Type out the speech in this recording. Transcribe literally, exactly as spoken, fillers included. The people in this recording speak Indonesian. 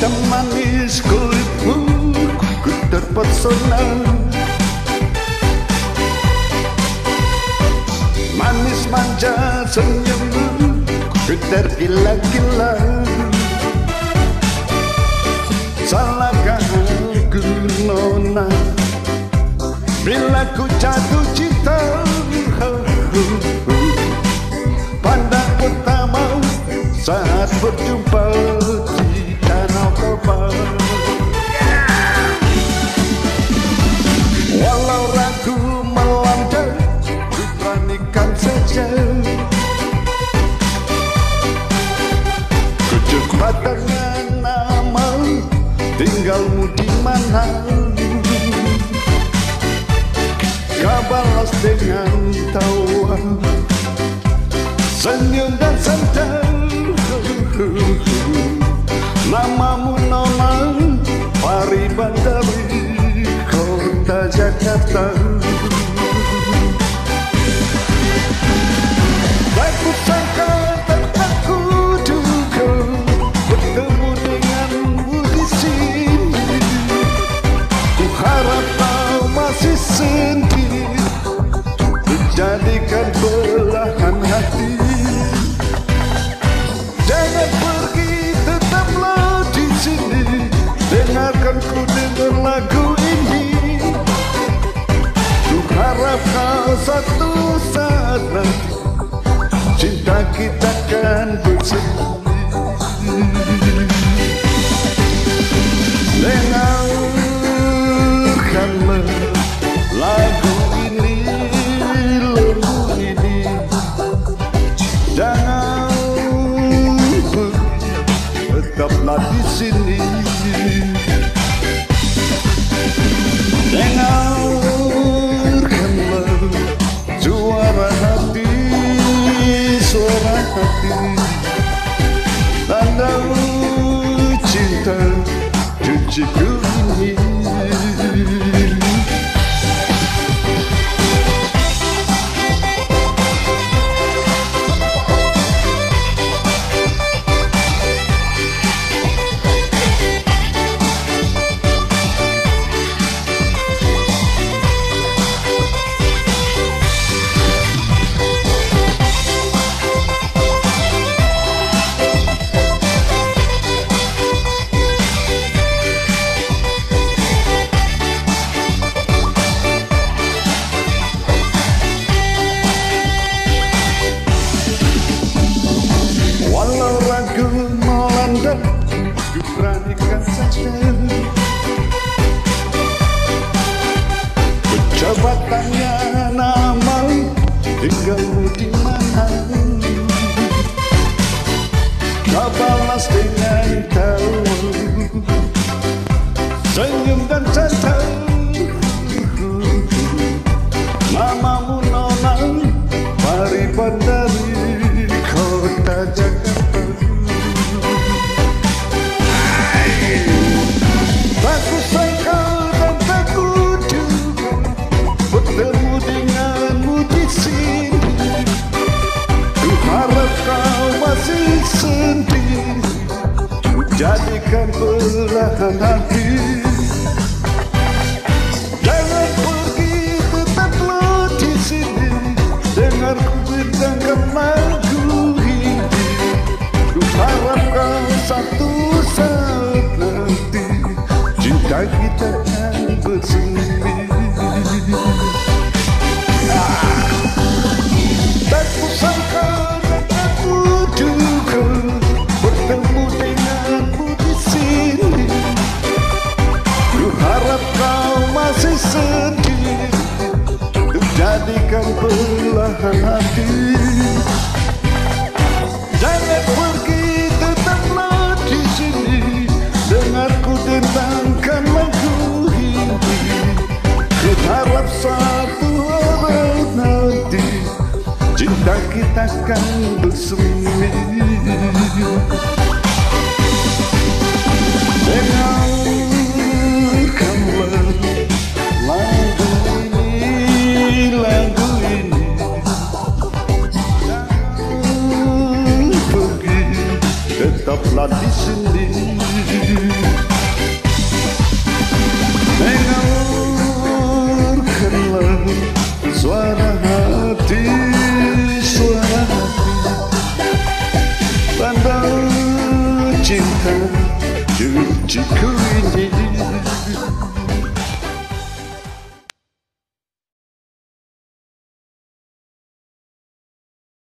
Hitam manis kulitmu, ku terpesona. Manis manja senyummu, ku tergila-gila. Salahkah aku nona bila ku jatuh cinta pada pertama saat berjumpa di Danau Toba. Walau ragu melanda, ku beranikan saja. Ku coba dengan nama, tinggalmu di mana? Kau balas dengan tawa, senyum dan santai. Namamu Nona Pariban dari kota Jakarta. Tak ku sangka, tak aku duga bertemu denganmu di sini. Ku harap kau masih sendiri, menjadikan belahan hati. Jangan pergi, tetaplah di sini. Dengarkan ku dengar lagu ini. Ku harap kau satu saat nanti cinta kita akan bersemi. Dengarkanlah lagu ini, lagu ini. Jangan tetaplah di sini. Dengarkanlah suara hati, suara hati. Tanda cinta cuciku ini. Ku beranikan saja. Ku coba tanya nama, tinggalmu di mana? Kau balas dengan tawa, senyum dan santai. Namamu Nona Pariban dari kota Jakarta. Tak ku sangka dan tak ku duga bertemu denganmu di sini. Ku harap kau masih sendiri, jadikan belahan hati. Jangan pergi, tetaplah di sini. Dengar ku bentangkan lagu ini. Ku harap kau satu saat nanti cinta kita akan bersemi. Tak ku sangka dan tak ku duga bertemu denganmu di sini. Ku harap kau masih sendiri, jadikan belahan hati. Jangan pergi, tetaplah di sini. Dengar ku tentangkan lagu ini. Ku harap satu hari nanti cinta kita akan bersemi. Dengarkanlah lagu ini, lagu ini. Jangan pergi, tetap tetaplah di sini. Dengarkanlah suara hati, suara hati, tanda cinta cuciku ini.